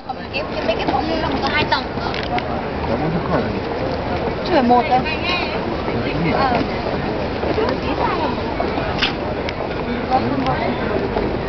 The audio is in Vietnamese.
Còn cái mấy cái phòng ni lông có 2 tầng nữa. Chứ phải một thôi. Ờ.